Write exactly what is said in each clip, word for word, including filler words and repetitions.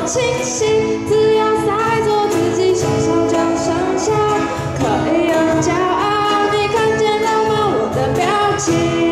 清晰，只要在做自己，想笑就想笑，可以有骄傲。你看见了吗？我的表情。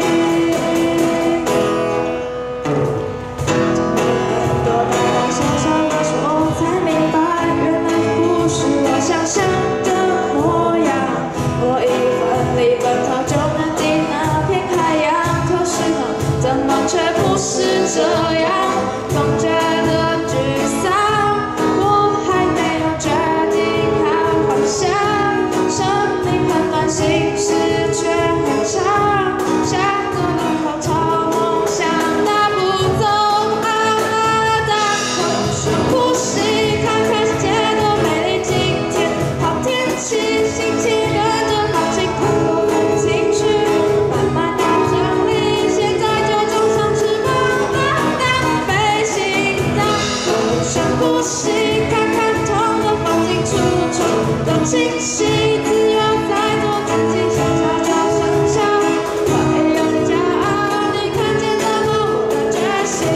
很多大大小小的事，我才明白，原来不是我想象的模样。我一奋力奔跑就能抵那片海洋，可是呢，怎么却不是这样？总觉得沮丧，我还没有决定好方向。生命很短，心事却很长，下个路口朝梦想大步走啊，大口深呼吸，看看世界多美丽。今天好天气，心情跟着好情，快乐的情绪慢慢要整理，现在就种上翅膀，当飞行。大口深呼吸，看看痛的环境，处处都清晰，只要在做自己，想笑就想笑，会有骄傲。你看见了吗？我的决心。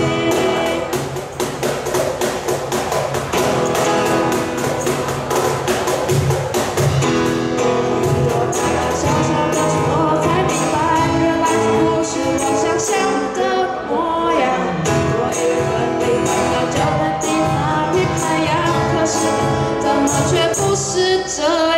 很多大大小小的事，我才明白，原来不是我想象的模样。我一奋力奔跑就能抵那片海洋，可是怎么却不是这样？